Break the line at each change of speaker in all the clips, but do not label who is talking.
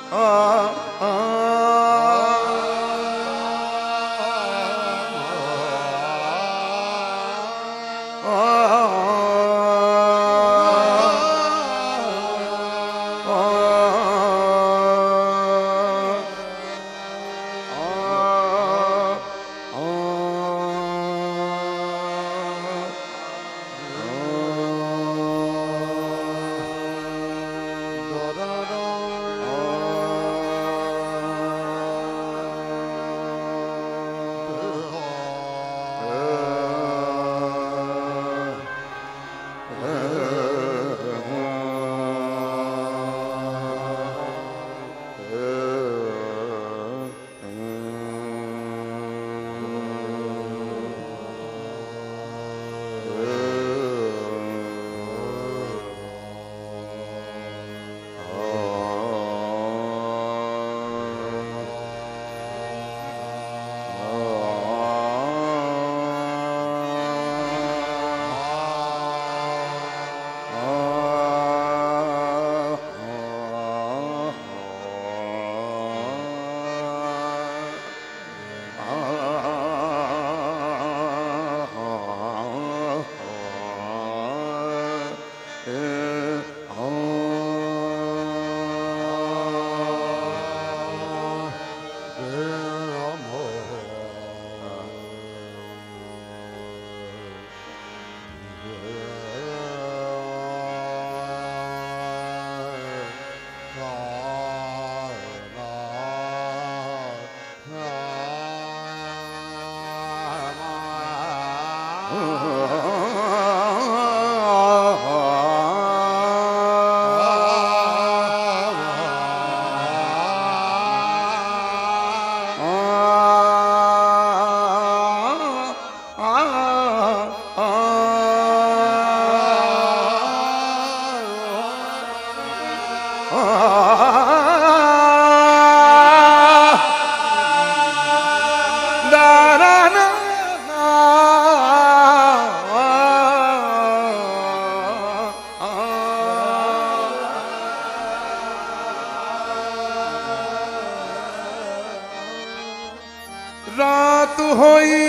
रात होई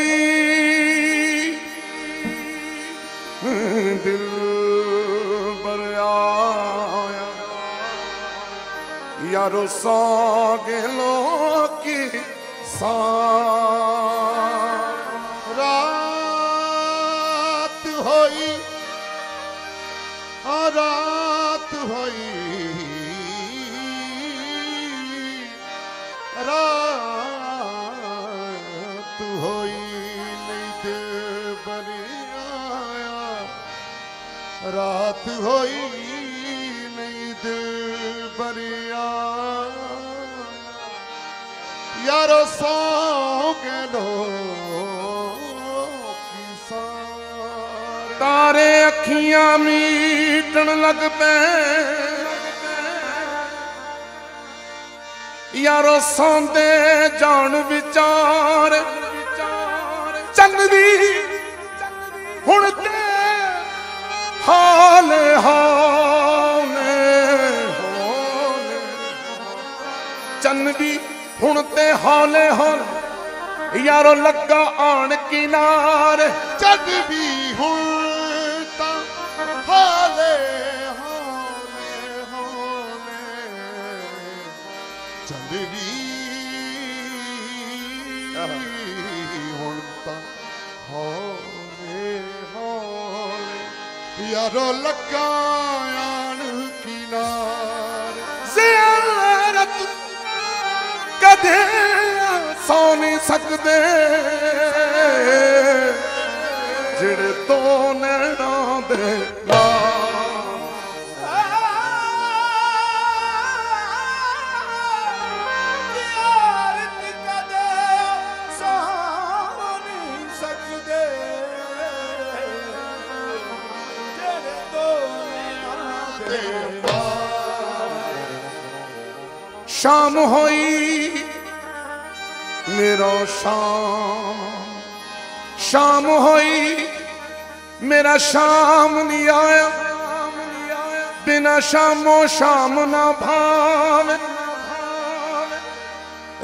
दिल बर आया यारो सौ गेलो की
रात होई रात होई रात होई नहीं दिल बरी आया रात होई नहीं दिल बरी आया यारो सौ के लो
तारे अखियां मीटन लग पे यारो सौंदे जान विचार चंदी हुण ते हाले हाले हाले चंदी हुण ते हाले हाले यारो लगा आन किनार
चंद भी हुण ता हाले हाले हाले चंद भी हुण ता हाले हाले यारो लगा आन किनार
ज़ियारत कदे सौ नहीं सकते जिड़े तो नैना दे शाम होई मेरा शाम होई मेरा शाम नहीं आया बिना शामो शाम ना भावे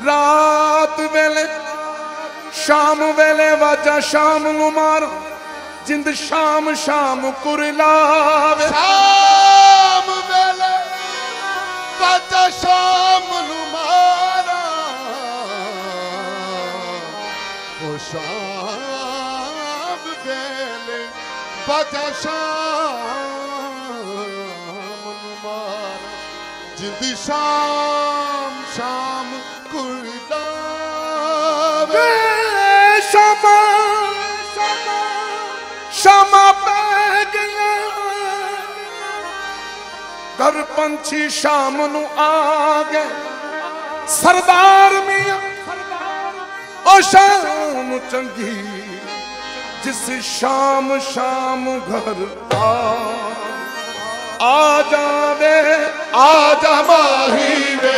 रात वेले शाम वेले वाजा शाम नू मार जिंद शाम शाम कुरलावे
शाम वेले वाजा शाम नू मारा ओ शाम वेले वाजा शाम नू मारा जिंद शाम शाम कुरलावे
शामा शामा पै गया घर पंछी शाम नू आ गए सरदार मियां ओ शाम चंगी जिस शाम शाम घर आ जावे आ जा माही वे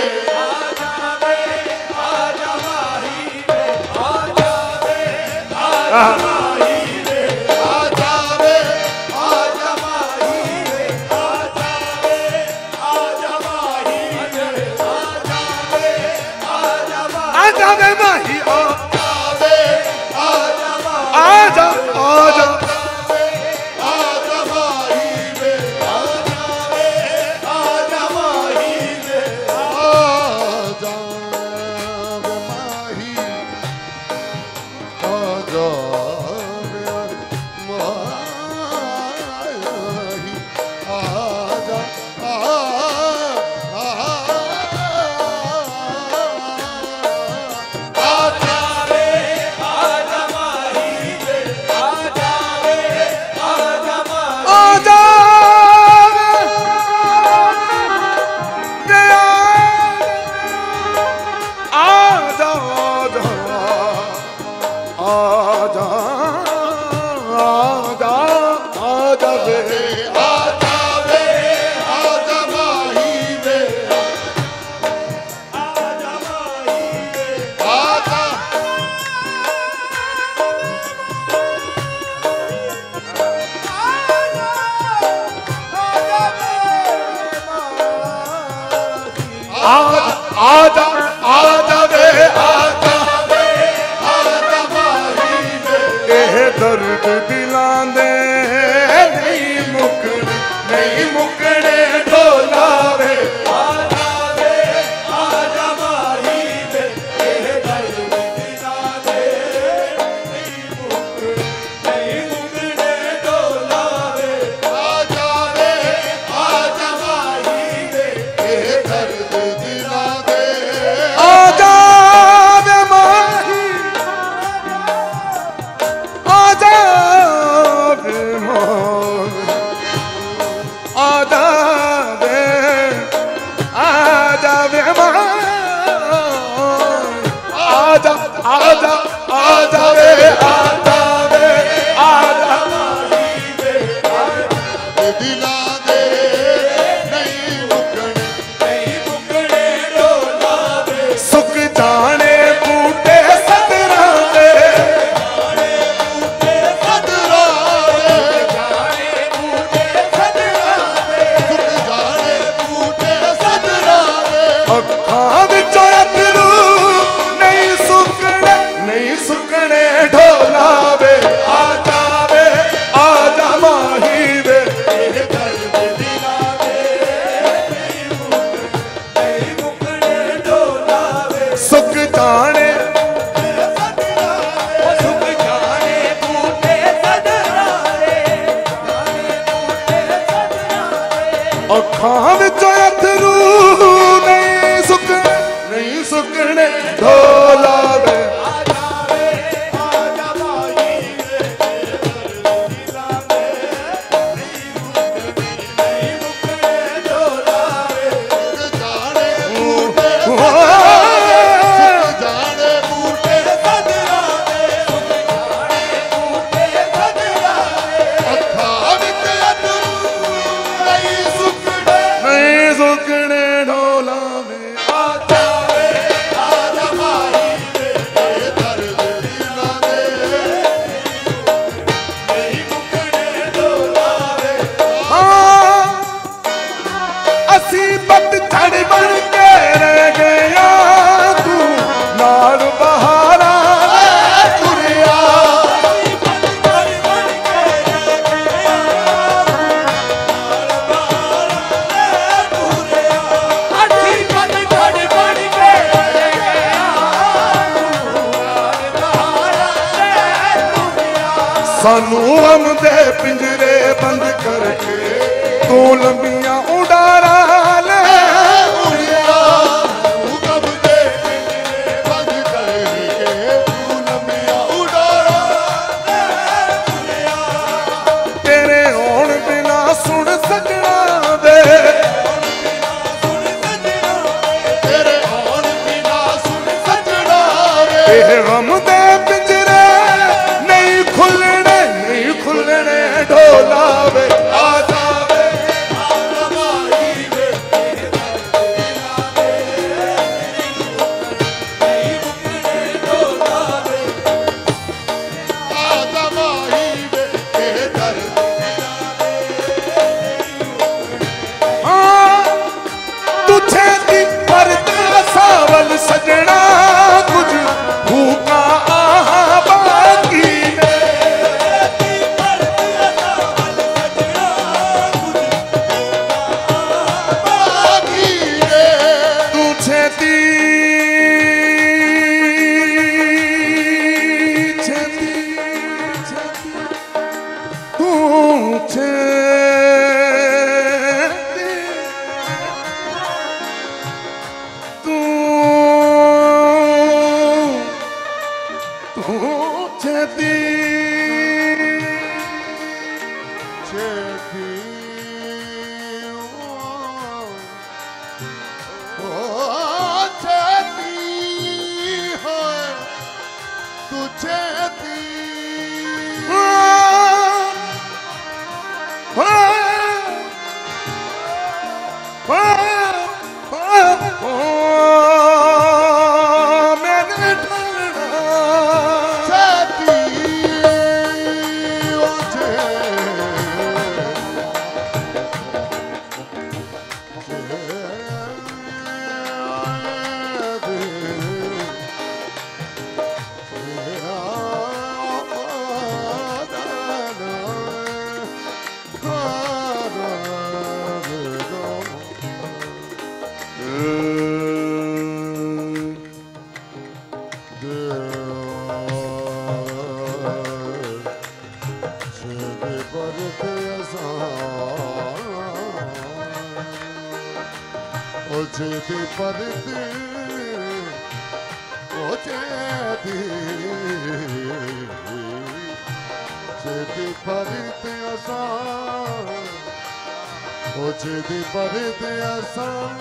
दर्द दिलां दे नहीं मुकड़े ढोलावे
आजा माही वे दर्द दिलां दे नहीं मुकड़े ढोलावे आजा माही वे दर्द दिलां दे
सानू गम दे पिंजरे बंद करके तू लंबियां उड़ारा ले
उड़िया गम दे पिंजरे बंद करके तू लंबिया उड़ारा ले उड़िया
तेरे होण बिना सुन सजना दे
तेरे होण बिना सुन सजना वे
गम दे पिंजरे नहीं खुलने ढोला वे आ जावे
आदमाही वे आदमाही वे के दर्द
तुझे दी परत सावल सजना कुछ भूखा आहा बाकी ने
बाकी रे
तुझे दी छेती तुझे छेती
छेती ओ छेती है तू छेती
मैंने ढलना
छेती ओ छेती परते ओ छेती छेती परते आसान ओ छेती परते आसान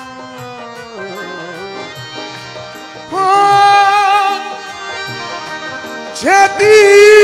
छेती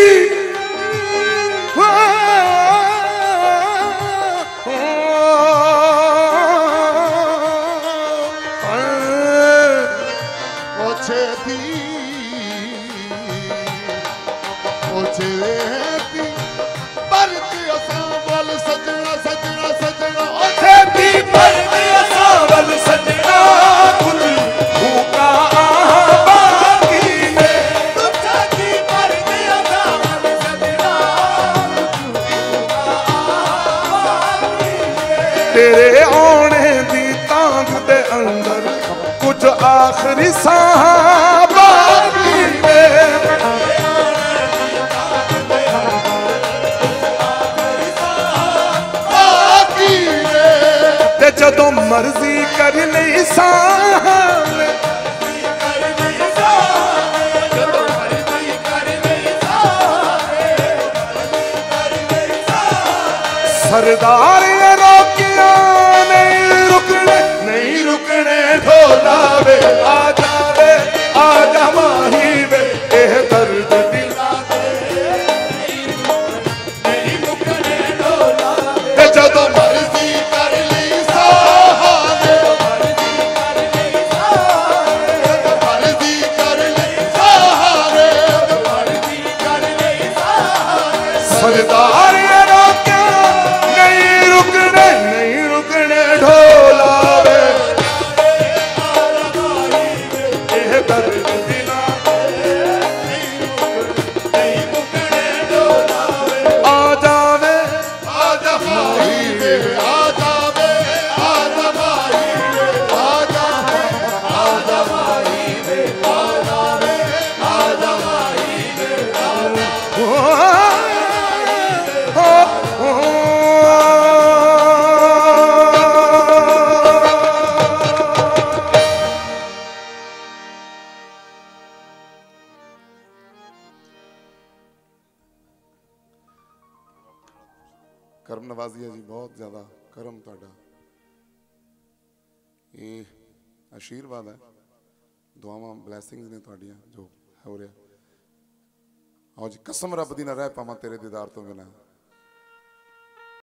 सजना सजना सजना
छेती परते सावल सजना कुछ भूखा आहा बाकी ने
छेती परते सावल सजना
तेरे आने दी तांग दे अंदर कुछ आखिरी साह बाकी ने
बाकी रे
ते जदों मर्जी कर नहीं साह सरदार ये रोकिया नहीं रुकने ढोला वे आ जावे आ जा माही वे एह दर्द दिला
ते जदों मर्जी कर ली सहारे मर्जी कर ली सहारे
सरदार ये रोकिया नहीं रुकने ढोला वे करम नवाजी है जी, बहुत ज़्यादा करम तुहाडा। ये आशीर्वाद है, दुआवां ब्लैसिंग्स ने तुहाडियां जो हो रहा। आओ जी, कसम रब दी ना रह पावां तेरे दीदार तो बिना।